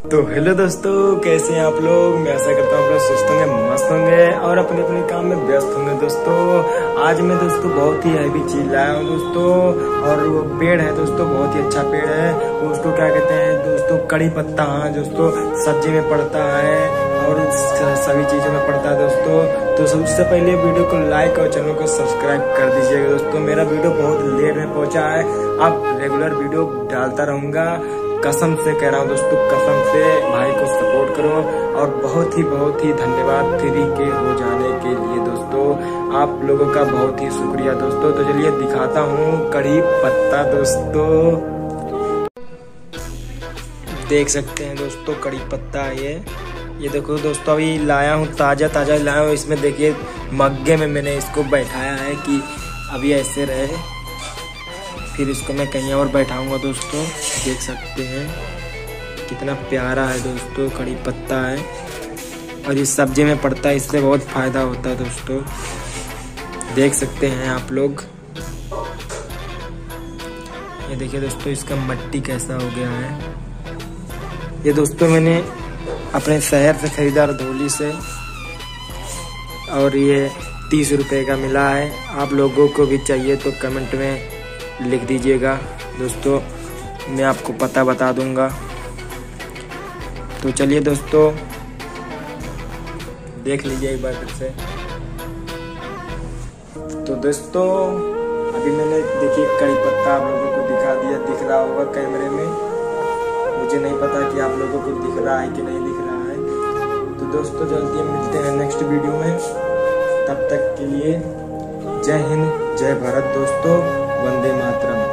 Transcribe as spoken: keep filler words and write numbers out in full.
तो हेलो दोस्तों, कैसे हैं आप लोग। मैं आशा करता हूँ आप लोग स्वस्थ होंगे, मस्त होंगे और अपने अपने काम में व्यस्त होंगे। दोस्तों आज मैं दोस्तों बहुत ही हैवी चीज लाया हूँ दोस्तों, और वो पेड़ है दोस्तों, बहुत ही अच्छा पेड़ है। उसको क्या कहते हैं दोस्तों, कड़ी पत्ता। हाँ दोस्तों, सब्जी में पड़ता है और सभी चीजों में पड़ता है दोस्तों। तो सबसे पहले वीडियो को लाइक और चैनल को सब्सक्राइब कर दीजिएगा दोस्तों। मेरा वीडियो बहुत लेट में पहुंचा है, अब रेगुलर वीडियो डालता रहूंगा। कसम से कह रहा हूँ दोस्तों, कसम से भाई को सपोर्ट करो। और बहुत ही बहुत ही धन्यवाद फ्री के हो जाने के लिए दोस्तों, आप लोगों का बहुत ही शुक्रिया दोस्तों। तो चलिए दिखाता हूँ कड़ी पत्ता दोस्तों, देख सकते हैं दोस्तों कड़ी पत्ता है ये ये देखो दोस्तों, अभी लाया हूँ, ताजा ताजा लाया हूँ। इसमें देखिए मग्गे में मैंने इसको बैठाया है कि अभी ऐसे रहे, फिर इसको मैं कहीं और बैठाऊंगा दोस्तों। देख सकते हैं कितना प्यारा है दोस्तों, कड़ी पत्ता है और ये सब्जी में पड़ता है, इससे बहुत फायदा होता है दोस्तों। देख सकते हैं आप लोग, ये देखिए दोस्तों इसका मट्टी कैसा हो गया है। ये दोस्तों मैंने अपने शहर से खरीदा धोली से, और ये तीस रुपए का मिला है। आप लोगों को भी चाहिए तो कमेंट में लिख दीजिएगा दोस्तों, मैं आपको पता बता दूंगा। तो चलिए दोस्तों देख लीजिए एक बार फिर से। तो दोस्तों अभी मैंने देखिए कड़ी पत्ता आप लोगों को दिखा दिया, दिख रहा होगा कैमरे में, मुझे नहीं पता कि आप लोगों को दिख रहा है कि नहीं दिख रहा है। तो दोस्तों जल्दी मिलते हैं नेक्स्ट वीडियो में, तब तक के लिए जय हिंद, जय भारत दोस्तों, वंदे मातरम।